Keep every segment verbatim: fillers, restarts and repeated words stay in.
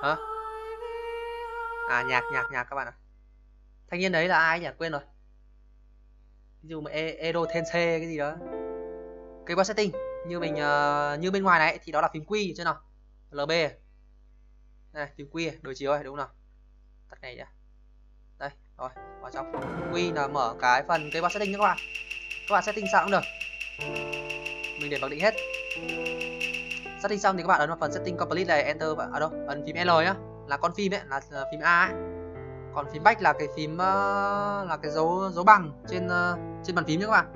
Hả? À nhạc nhạc nhạc các bạn ạ. Thanh niên đấy là ai nhỉ? Quên rồi. Ví dụ mà e Edo Tensei cái gì đó. Keyboard setting như mình uh, như bên ngoài này thì đó là phím Q chứ nào. lờ bê. Này, phím Q đối chiếu rồi đúng không nào? Tắt này nhá. Đây, rồi, vào trong. Q là mở cái phần keyboard setting nhé các bạn. Các bạn setting sao cũng được. Mình để mặc định hết. Setting xong thì các bạn ấn vào phần setting complete này, enter à đâu, ấn phím L nhá, là con phím ấy, là phím A ấy. Còn phím back là cái phím uh, là cái dấu dấu bằng trên uh, trên bàn phím nhé các bạn.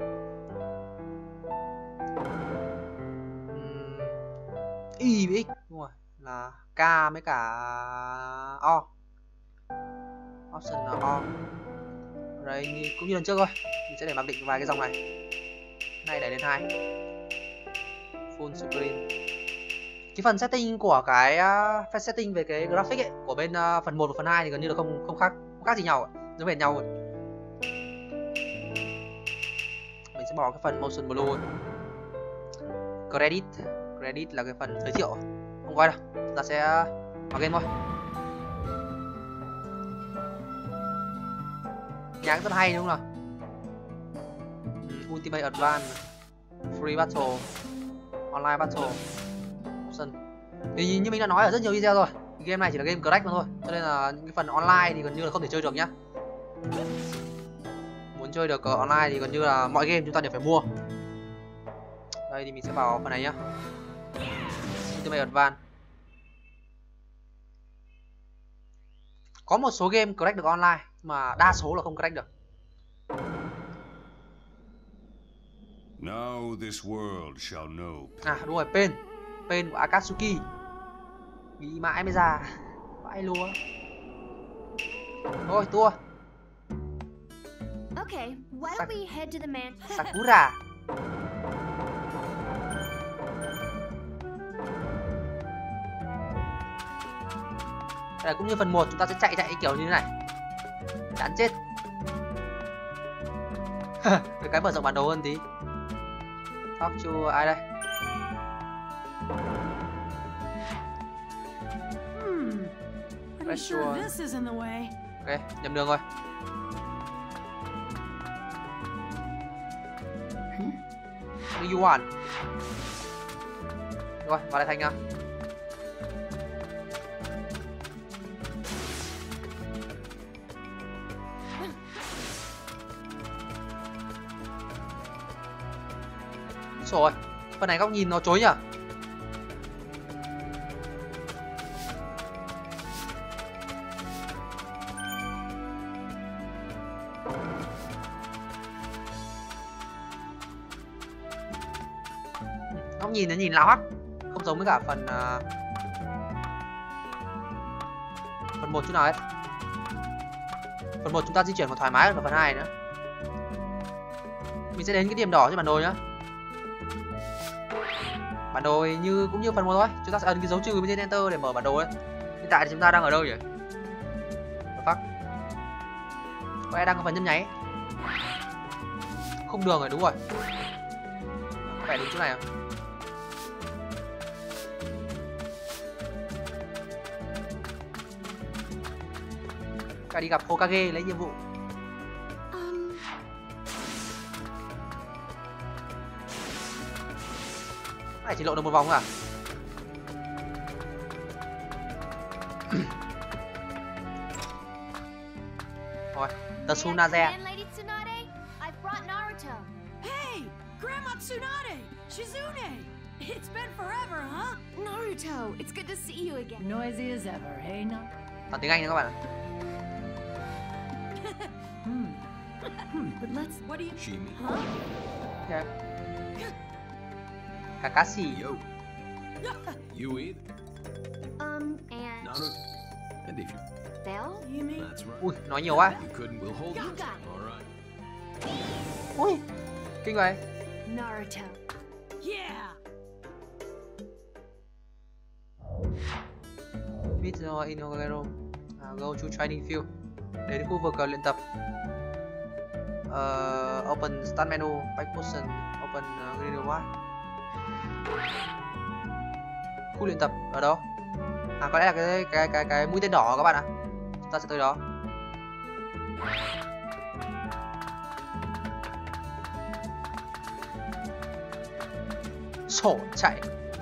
Uhm, Y với X đúng rồi, là K với cả O. Option là O. Đây cũng như lần trước thôi, mình sẽ để mặc định vài cái dòng này. Này đẩy lên hai. Full screen. Cái phần setting của cái uh, phần setting về cái graphic ấy của bên uh, phần một và phần hai thì gần như là không không khác không khác gì nhau, giống hệt nhau rồi. Mình sẽ bỏ cái phần motion blue. Credit, credit là cái phần giới thiệu, không quay đâu, chúng ta sẽ vào game thôi. Nhạc rất hay đúng không nào? Ultimate Advance, Free Battle, Online Battle. Thì như mình đã nói ở rất nhiều video rồi, game này chỉ là game crack mà thôi, cho nên là những cái phần online thì gần như là không thể chơi được nhá. Muốn chơi được online thì gần như là mọi game chúng ta đều phải mua. Đây thì mình sẽ vào phần này nhá. Ultimate Advance. Có một số game crack được online mà đa số là không crack được. Now this world shall know. À đúng rồi, Pain. Pain của Akatsuki. Nghĩ mãi mới ra. Vãi lúa. Thôi tua. Okay, why don't we head to the man? Sakura. Đây cũng như phần một chúng ta sẽ chạy chạy kiểu như thế này. Chán chết. Được cái mở rộng bản đồ hơn tí. Talk to ai đây? Pretty sure this isn't the way. Ok, nhầm đường rồi. What do you want? Rồi, vào đây Thành nha. Rồi, phần này góc nhìn nó chối nhỉ? Góc nhìn nó nhìn láo hắc, không giống với cả phần uh, phần một chút nào hết. Phần một chúng ta di chuyển còn thoải mái hơn, và phần hai nữa. Mình sẽ đến cái điểm đỏ trên bản đồ nhá. Bản đồ như cũng như phần một thôi, chúng ta sẽ ấn cái dấu trừ bên trên enter để mở bản đồ ấy. Hiện tại thì chúng ta đang ở đâu nhỉ? Fuck. Có ai đang có phần nhấp nháy? Không đường rồi, đúng rồi. Có vẻ đúng chỗ này à? Cả đi gặp Hokage lấy nhiệm vụ. Này chỉ lộ được một vòng à? Rồi, Tsunade. Hey, Grandma Tsunade, Shizune. It's been forever, huh? Naruto, it's good to see you again. Noisy as ever, hey no? Toàn tiếng Anh nha các bạn ạ. Hmm. But let's. What do you? Shimi. Huh? Yeah. Kakashi. Yo. You either. Um, and Naruto. And if you. Bell? You mean? That's right. Ui, nói nhiều quá. You couldn't, we'll hold You you. got it. All right. Ui, kinh vậy. Naruto. Yeah. Meet in Hokage. Uh, go to training field. Đến khu vực uh, luyện tập. Uh, open start menu, back position, open uh, video watch. Khu luyện tập ở đâu? À có lẽ là cái cái cái cái mũi tên đỏ các bạn ạ. Chúng ta sẽ tới đó. Sổ chạy.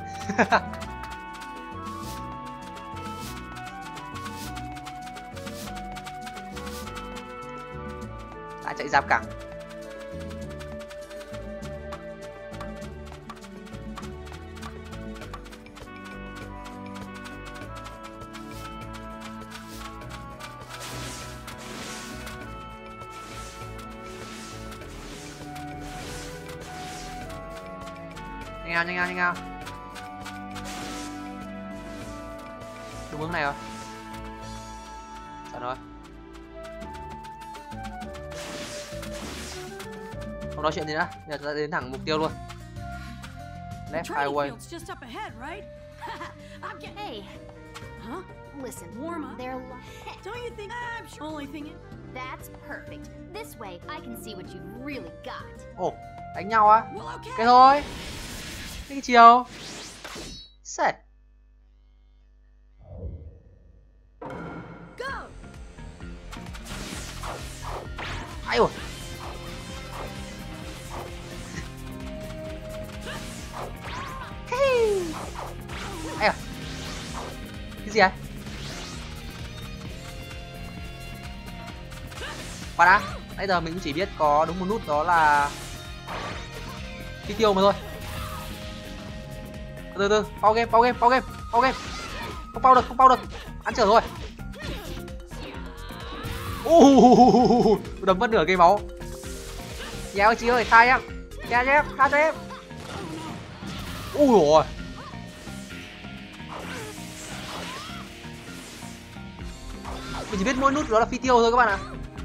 Đã chạy giáp cẳng. Nhanh nào, nhanh nào, nhanh nào. Đúng hướng này rồi. Chuẩn rồi. Không nói chuyện gì nữa, giờ chúng ta đến thẳng mục tiêu luôn. Left Training highway. field's just up ahead, right? I'm getting. Hey, Huh? listen. Warm up? They're lo- Don't you think I'm sh- only thinking? That's perfect. This way, I can see what you've really got. Ồ, đánh nhau á? Well, okay. Cái thôi. Cái chiều. Sệt. Go. Ai ôi. Ai à? Cái gì vậy? Khoan đã, nãy giờ mình cũng chỉ biết có đúng một nút đó là phi tiêu mà thôi. Từ từ, pause game, pause game, pause game, pause game. Không pause được, không pause được. Ăn trở rồi. Uh, đấm mất nửa cây máu. Dạ ơi chị ơi, tha em. Tha cho em, tha cho em. Ui rồi. Mình chỉ biết mỗi nút đó là phi tiêu thôi các bạn ạ.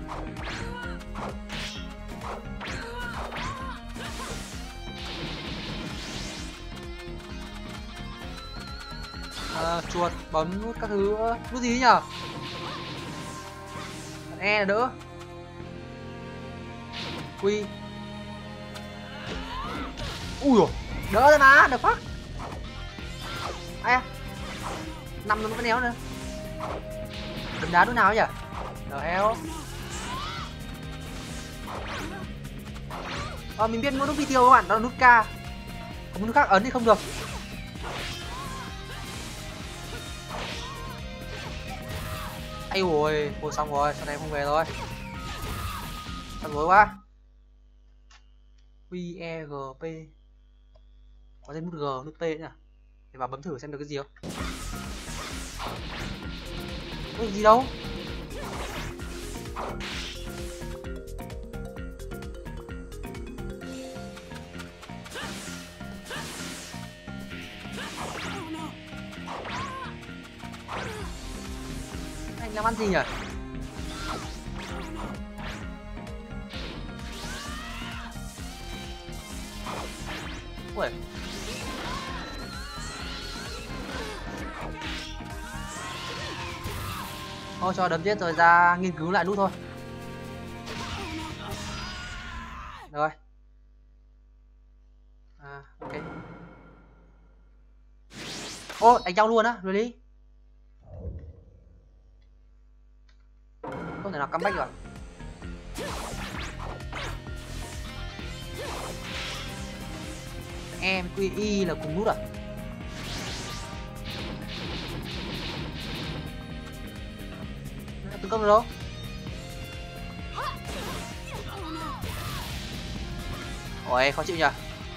À, chuột, bấm nút các thứ. Nút gì nhở? E là đỡ. Quy. Ui rồi, đỡ rồi mà, được phát. Ai à? Năm nó vẫn néo nữa. Đấm đá nút nào nhỉ? Đờ heo. Ờ, mình biết mỗi nút video các bạn, đó là nút K. Không nút khác ấn thì không được. Ai ôi, ôi xong rồi, sau này em không về rồi. Xong rồi quá. Q E G P. Có thêm nút G, nút T nữa. Để vào bấm thử xem được cái gì không. Có gì đâu. Anh làm ăn gì nhỉ? Ui. Thôi cho đấm chết rồi ra nghiên cứu lại nút thôi. Rồi. À, ok. Ô, đánh nhau luôn á, rồi đi. Không thể nào comeback được. Em quy y là cùng nút à? Tấn công được đâu? Ôi, khó chịu nhỉ?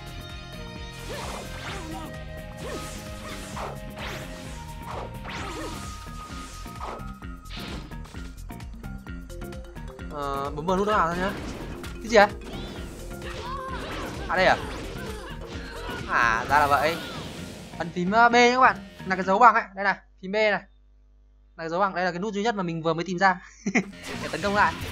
Ờ, bấm vào nút nào thôi nhá. Cái gì à? À đây à? À, ra là vậy. Ấn phím B nhé các bạn. Là cái dấu bằng ấy. Đây này, phím B này. Là cái dấu bằng, đây là cái nút duy nhất mà mình vừa mới tìm ra. Để tấn công lại.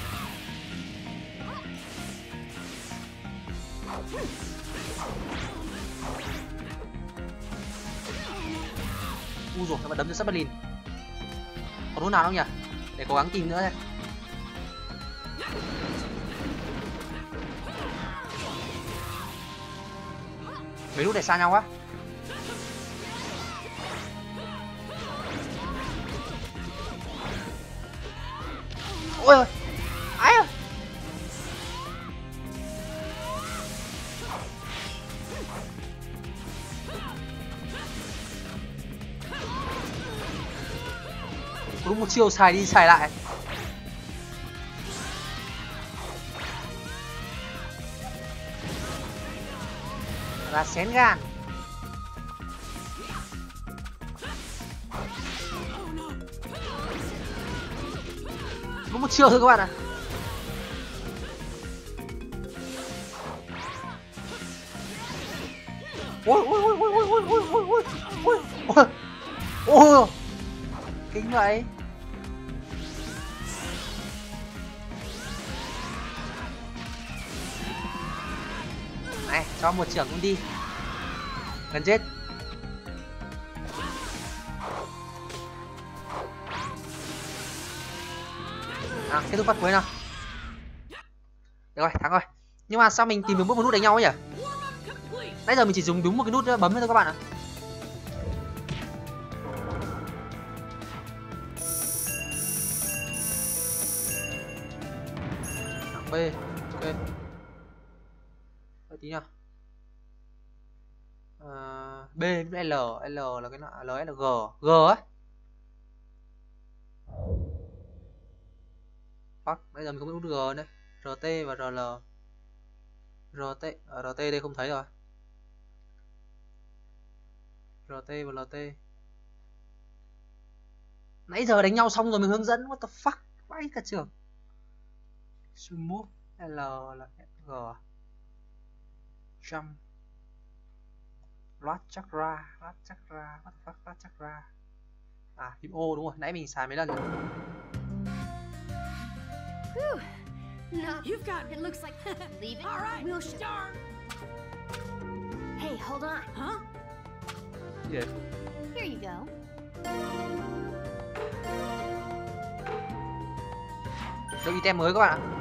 U rồi, nó đấm cho sắp Berlin. Còn nút nào không nhỉ? Để cố gắng tìm nữa đây. Mấy nút để xa nhau quá. Ôi ôi. Ai ơi. Đúng một chiêu xài đi xài lại. Là xén gan. Đúng một chiêu thôi các bạn ạ. Ôi ôi ôi ôi ôi ôi ôi ôi ôi ôi ôi ôi kinh vậy. Này, cho một trưởng cũng đi. Gần chết. À, kết thúc phát cuối nào. Được rồi, thắng rồi. Nhưng mà sao mình tìm được một nút đánh nhau ấy nhỉ? Nãy giờ mình chỉ dùng đúng một cái nút bấm thôi các bạn ạ. B, ok. Đợi tí nào. À, B với L, L là cái nào? L là G, G á. Fuck, bây giờ mình không biết nút G nữa. R T và R L. R T, ở R T đây không thấy rồi. R T và L T. Nãy giờ đánh nhau xong rồi mình hướng dẫn. What the fuck? Vãi cả trường. Smooth L là G. Jump. Last chakra, last chakra, what the fuck, last chakra. À, phím O đúng rồi, nãy mình xài mấy lần rồi. Whew. No, You've got it looks like leave it. All right, We'll show. start. Hey, hold on. Huh? Yeah. Here you go. Được item mới các bạn ạ.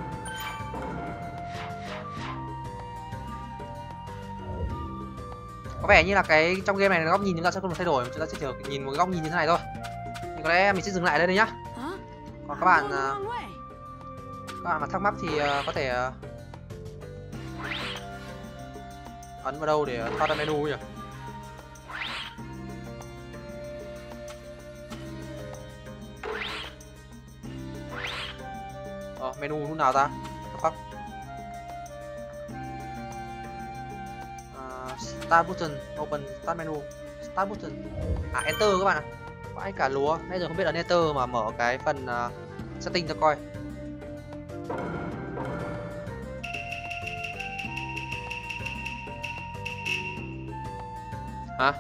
Có vẻ như là cái trong game này góc nhìn chúng ta sẽ không được thay đổi, chúng ta sẽ chỉ nhìn một góc nhìn như thế này thôi. Thì có lẽ mình sẽ dừng lại đây đây nhá. Còn các bạn các bạn mà thắc mắc thì có thể ấn vào đâu để thoát ra menu nhỉ? Ờ, menu lúc nào ta? Fuck. Uh, start button, open start menu, start button. À, enter các bạn ạ. Vãi cả lúa, nãy giờ không biết ấn enter mà mở cái phần uh, setting cho coi. Hả?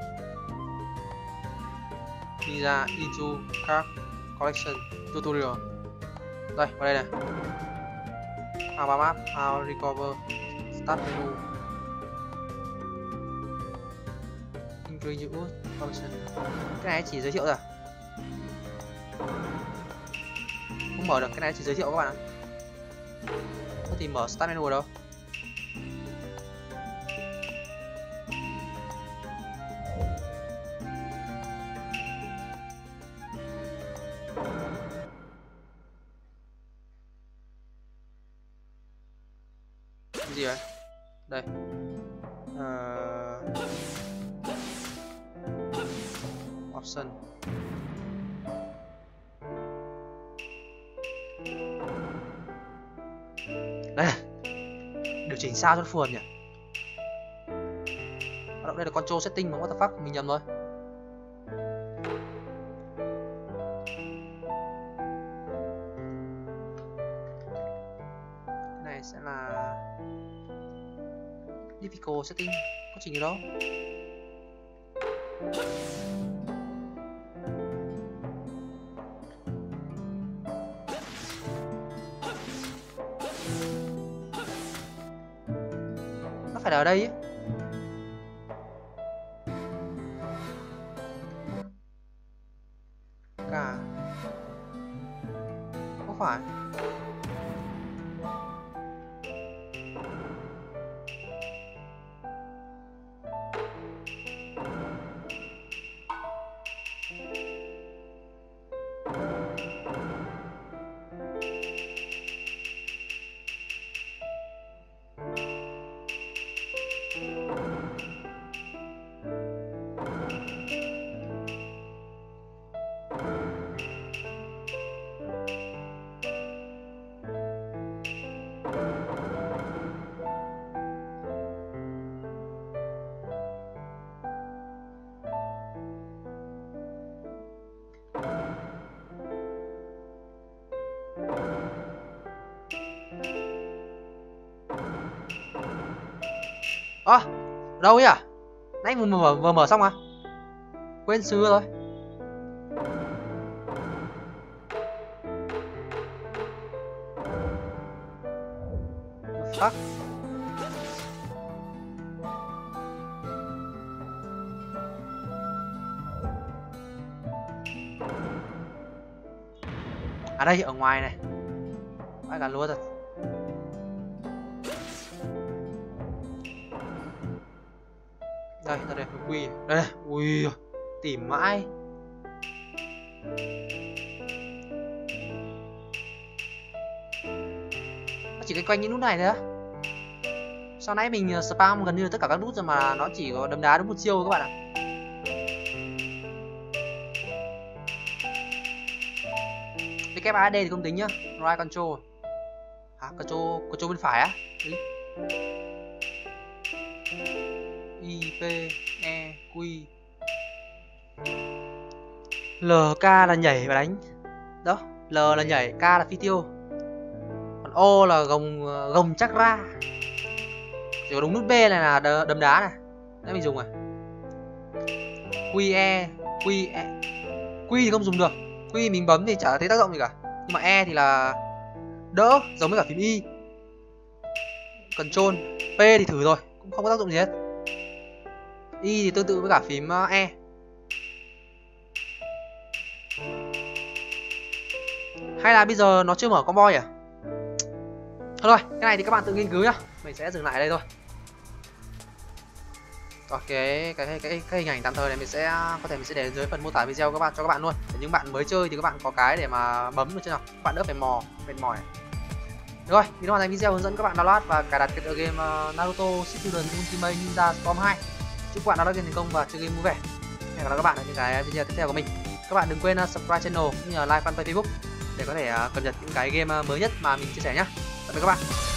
Đi ra into card collection tutorial. Đây, vào đây này. How about map, how recover, start menu. Introduce function. Cái này chỉ giới thiệu rồi. Không mở được, cái này chỉ giới thiệu các bạn ạ. Có tìm mở start menu ở đâu? Cái gì vậy? Đây. Uh... Option. Đây. Điều chỉnh sao cho nó phù hợp nhỉ? Bắt đầu đây là control setting mà, what the fuck, mình nhầm rồi. Cái này sẽ là difficult setting, có chỉnh gì đâu. Nó phải là ở đây ấy. Cả không phải. Ơ, à, đâu ấy à? Nãy vừa mở, vừa mở xong à? Quên xưa rồi. Fuck. À đây, ở ngoài này. Phải cả lúa thật. Đây, đây đây, quy. Đây đây, ui, tìm mãi. Nó chỉ quanh quanh những nút này thôi á. Sau nãy mình spam gần như là tất cả các nút rồi mà nó chỉ có đấm đá đúng một chiêu các bạn ạ. vê a đê thì không tính nhá. Right control. À, control, control bên phải á. Đấy. I, P, E, Q. L, K là nhảy và đánh. Đó, L là nhảy, K là phi tiêu. Còn O là gồng gồng chắc ra. Chỉ có đúng nút B này là đấm đá này. Đấy mình dùng à. Q, E, Q, E. Q thì không dùng được. Q mình bấm thì chả thấy tác dụng gì cả. Nhưng mà E thì là đỡ, giống với cả phím Y. Control, P thì thử rồi, cũng không có tác dụng gì hết. Y thì tương tự với cả phím E. Hay là bây giờ nó chưa mở combo à? Thôi rồi, cái này thì các bạn tự nghiên cứu nhá. Mình sẽ dừng lại đây thôi. Rồi cái cái cái cái, cái hình ảnh tạm thời này mình sẽ có thể mình sẽ để dưới phần mô tả video các bạn cho các bạn luôn. Để những bạn mới chơi thì các bạn có cái để mà bấm được chưa nào? Các bạn đỡ phải mò, mệt mỏi. Rồi, mình đã hoàn thành video hướng dẫn các bạn download và cài đặt cái tựa game uh, Naruto Shippuden Ultimate Ninja Storm hai. Chúc các bạn download game thành công và chơi game vui vẻ. Hẹn gặp lại các bạn ở những cái video tiếp theo của mình. Các bạn đừng quên uh, subscribe channel cũng như là like fanpage Facebook để có thể uh, cập nhật những cái game uh, mới nhất mà mình chia sẻ nhé. Tạm biệt các bạn.